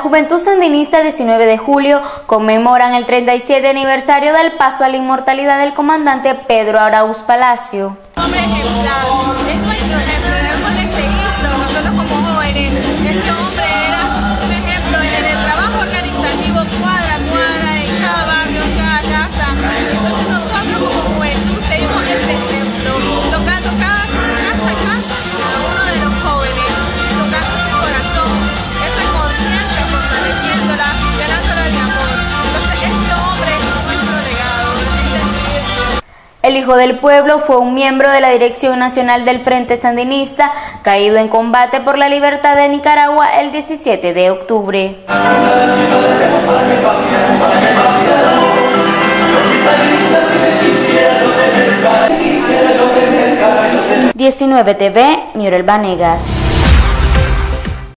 Juventud Sandinista 19 de julio conmemoran el 37 aniversario del paso a la inmortalidad del comandante Pedro Arauz Palacio. Hombre ejemplar, es nuestro ejemplo, debemos de seguirlo nosotros como jóvenes. Este hombre era un ejemplo en el trabajo caritativo cuadra a cuadra, en cada barrio, en cada casa. Entonces nosotros como juventud seguimos este ejemplo, tocando cada casa, cada uno de los jóvenes, tocando su corazón, esa conciencia, fortaleciéndola, llenándola de amor. Entonces este hombre es nuestro legado, El hijo del pueblo fue un miembro de la Dirección Nacional del Frente Sandinista, caído en combate por la libertad de Nicaragua el 17 de octubre. 19 TV, Miorel Vanegas.